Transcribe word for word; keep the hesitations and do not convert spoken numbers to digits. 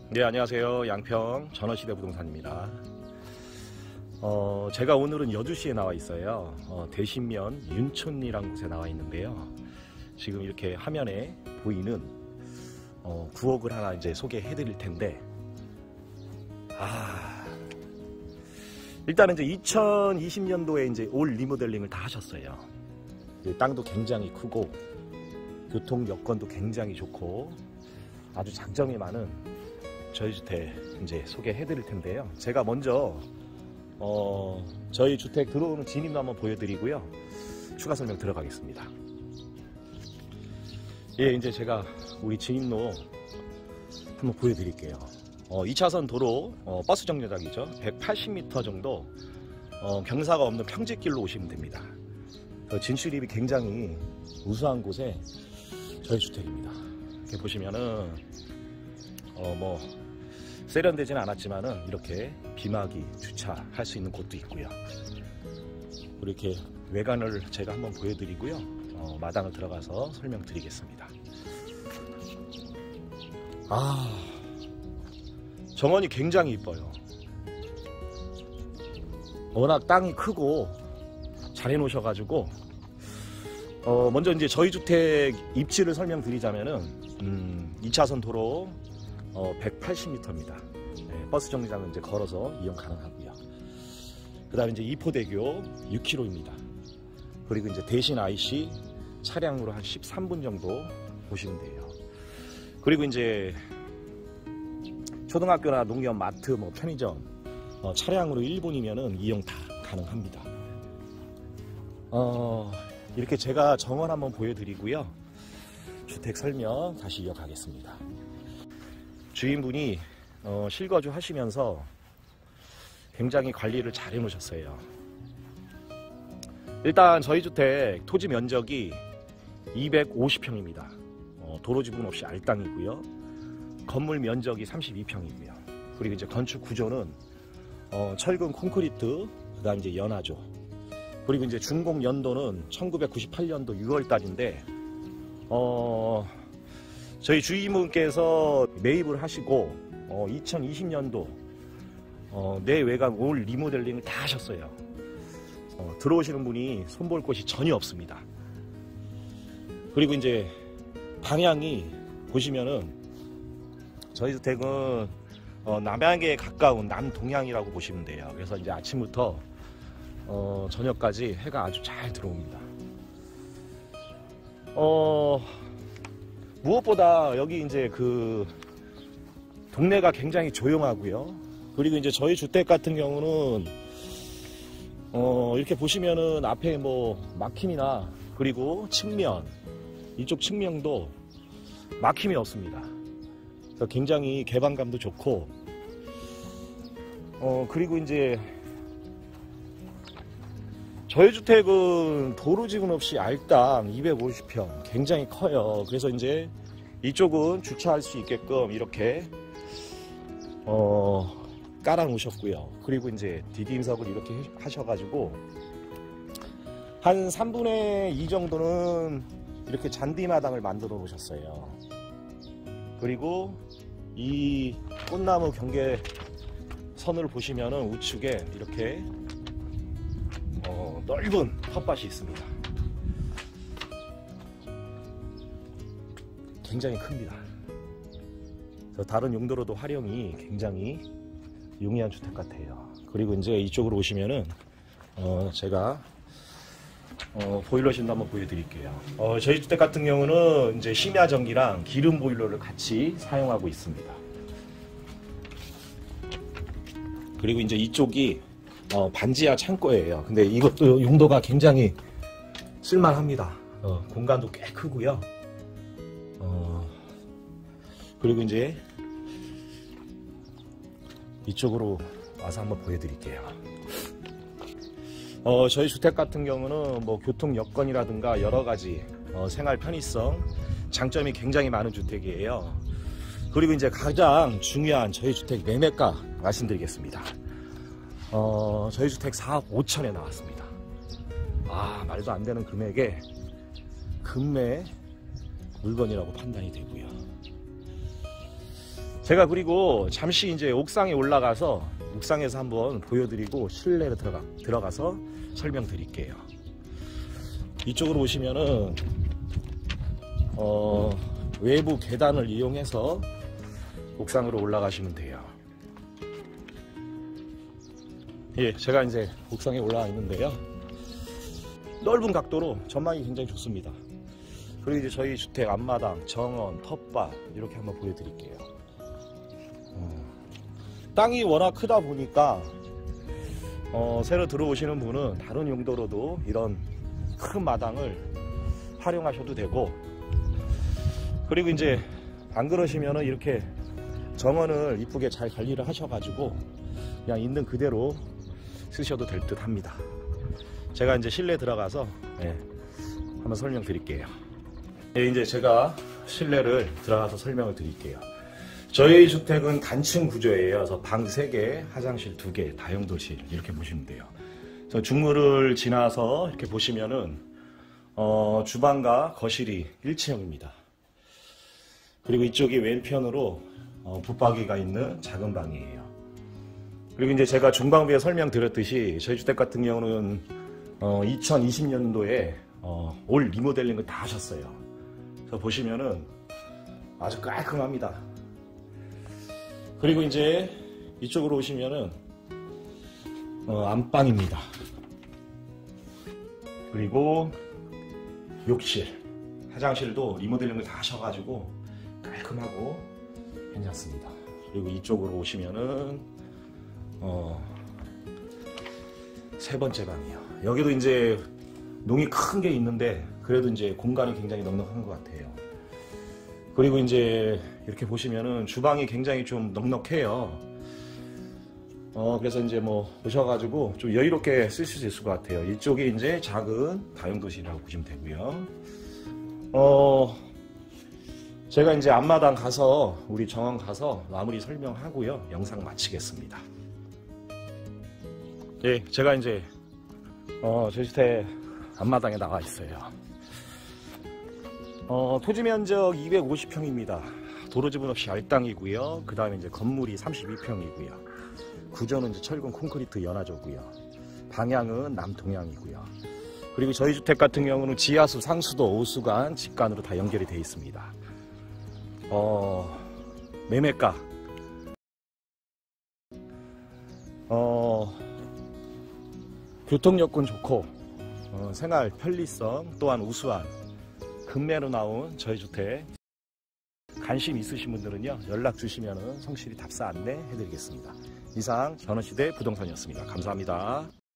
네, 안녕하세요. 양평 전원시대 부동산입니다. 어, 제가 오늘은 여주시에 나와 있어요. 어, 대신면 윤촌리라는 곳에 나와 있는데요. 지금 이렇게 화면에 보이는 어, 구억을 하나 이제 소개해 드릴 텐데, 아, 일단은 이제 이천이십 년도에 이제 올 리모델링을 다 하셨어요. 땅도 굉장히 크고 교통 여건도 굉장히 좋고 아주 장점이 많은 저희 주택 이제 소개해 드릴 텐데요. 제가 먼저 어, 저희 주택 들어오는 진입로 한번 보여드리고요. 추가 설명 들어가겠습니다. 예, 이제 제가 우리 진입로 한번 보여드릴게요. 어, 이 차선 도로 어, 버스 정류장이죠. 백팔십 미터 정도 어, 경사가 없는 평지길로 오시면 됩니다. 어, 진출입이 굉장히 우수한 곳에 저희 주택입니다. 이렇게 보시면은 어, 뭐 세련되지는 않았지만은 이렇게 비마기 주차할 수 있는 곳도 있고요. 이렇게 외관을 제가 한번 보여드리고요. 어, 마당을 들어가서 설명드리겠습니다. 아, 정원이 굉장히 이뻐요. 워낙 땅이 크고 잘 해놓으셔가지고 어, 먼저 이제 저희 주택 입지를 설명드리자면은 음, 이 차선 도로 어, 백팔십 미터입니다. 네, 버스 정류장은 이제 걸어서 이용 가능하고요. 그 다음에 이제 이포대교 육 킬로미터입니다. 그리고 이제 대신 아이씨 차량으로 한 십삼 분 정도 보시면 돼요. 그리고 이제 초등학교나 농협, 마트, 뭐 편의점 어, 차량으로 일 분이면은 이용 다 가능합니다. 어, 이렇게 제가 정원 한번 보여드리고요. 주택 설명 다시 이어가겠습니다. 주인분이 어, 실거주 하시면서 굉장히 관리를 잘 해놓으셨어요. 일단 저희 주택 토지 면적이 이백오십 평입니다. 어, 도로 지분 없이 알땅이고요. 건물 면적이 삼십이 평이고요. 그리고 이제 건축 구조는 어, 철근 콘크리트, 그 다음 이제 연화조. 그리고 이제 준공 연도는 천구백구십팔 년도 유월 달인데, 어, 저희 주임분께서 매입을 하시고 어, 이천이십 년도 어, 내외관 올 리모델링을 다 하셨어요. 어, 들어오시는 분이 손볼 곳이 전혀 없습니다. 그리고 이제 방향이 보시면은 저희 주택은 어, 남향에 가까운 남동향이라고 보시면 돼요. 그래서 이제 아침부터 어, 저녁까지 해가 아주 잘 들어옵니다. 어, 무엇보다 여기 이제 그 동네가 굉장히 조용하고요. 그리고 이제 저희 주택 같은 경우는 어, 이렇게 보시면은 앞에 뭐 막힘이나 그리고 측면, 이쪽 측면도 막힘이 없습니다. 그래서 굉장히 개방감도 좋고, 어, 그리고 이제 저희 주택은 도로 지분 없이 알땅 이백오십 평 굉장히 커요. 그래서 이제 이쪽은 주차할 수 있게끔 이렇게 어, 깔아 놓으셨고요. 그리고 이제 디딤석을 이렇게 하셔가지고 한 삼분의 이 정도는 이렇게 잔디마당을 만들어 놓으셨어요. 그리고 이 꽃나무 경계 선을 보시면은 우측에 이렇게 어, 넓은 텃밭이 있습니다. 굉장히 큽니다. 다른 용도로도 활용이 굉장히 용이한 주택 같아요. 그리고 이제 이쪽으로 오시면은 어, 제가 어, 보일러실도 한번 보여드릴게요. 어, 저희 주택 같은 경우는 이제 심야 전기랑 기름 보일러를 같이 사용하고 있습니다. 그리고 이제 이쪽이 어, 반지하 창고예요. 근데 이것도 용도가 굉장히 쓸만합니다. 어, 공간도 꽤 크고요. 어, 그리고 이제 이쪽으로 와서 한번 보여드릴게요. 어, 저희 주택 같은 경우는 뭐 교통 여건이라든가 여러 가지 어, 생활 편의성 장점이 굉장히 많은 주택이에요. 그리고 이제 가장 중요한 저희 주택 매매가 말씀드리겠습니다. 어, 저희 주택 사억 오천에 나왔습니다. 아, 말도 안 되는 금액에 금매 물건이라고 판단이 되고요. 제가 그리고 잠시 이제 옥상에 올라가서 옥상에서 한번 보여드리고 실내로 들어가, 들어가서 설명드릴게요. 이쪽으로 오시면은 어, 외부 계단을 이용해서 옥상으로 올라가시면 돼요. 예, 제가 이제 옥상에 올라와 있는데요. 넓은 각도로 전망이 굉장히 좋습니다. 그리고 이제 저희 주택 앞마당, 정원, 텃밭 이렇게 한번 보여드릴게요. 어, 땅이 워낙 크다 보니까 어, 새로 들어오시는 분은 다른 용도로도 이런 큰 마당을 활용하셔도 되고, 그리고 이제 안 그러시면은 이렇게 정원을 이쁘게 잘 관리를 하셔가지고 그냥 있는 그대로 쓰셔도 될 듯 합니다. 제가 이제 실내 들어가서 네, 한번 설명드릴게요. 네, 이제 제가 실내를 들어가서 설명을 드릴게요. 저희 주택은 단층 구조예요. 그래서 방 세 개, 화장실 두 개, 다용도실 이렇게 보시면 돼요. 그래서 중문을 지나서 이렇게 보시면은 어, 주방과 거실이 일체형입니다. 그리고 이쪽이 왼편으로 어, 붙박이가 있는 작은 방이에요. 그리고 이제 제가 중방부에 설명드렸듯이 저희 주택 같은 경우는 어, 이천이십 년도에 어, 올 리모델링을 다 하셨어요. 그래서 보시면은 아주 깔끔합니다. 그리고 이제 이쪽으로 오시면은 어, 안방입니다. 그리고 욕실, 화장실도 리모델링을 다 하셔가지고 깔끔하고 괜찮습니다. 그리고 이쪽으로 오시면은 어, 세 번째 방이요. 여기도 이제 농이 큰 게 있는데 그래도 이제 공간이 굉장히 넉넉한 것 같아요. 그리고 이제 이렇게 보시면은 주방이 굉장히 좀 넉넉해요. 어, 그래서 이제 뭐 오셔가지고 좀 여유롭게 쓰실 수 있을 것 같아요. 이쪽이 이제 작은 다용도실이라고 보시면 되고요. 어, 제가 이제 앞마당 가서 우리 정원 가서 마무리 설명하고요. 영상 마치겠습니다. 예, 제가 이제 어, 저희 주택 앞마당에 나와 있어요. 어, 토지 면적 이백오십 평입니다. 도로 지분 없이 알땅이고요. 그 다음에 이제 건물이 삼십이 평이고요. 구조는 이제 철근 콘크리트 연화조고요. 방향은 남동향이고요. 그리고 저희 주택 같은 경우는 지하수, 상수도, 오수관, 직관으로 다 연결이 되어 있습니다. 어, 매매가 어, 교통여건 좋고 어, 생활 편리성 또한 우수한 금매로 나온 저희 주택, 관심 있으신 분들은요 연락 주시면 성실히 답사 안내 해드리겠습니다. 이상 전원시대 부동산이었습니다. 감사합니다.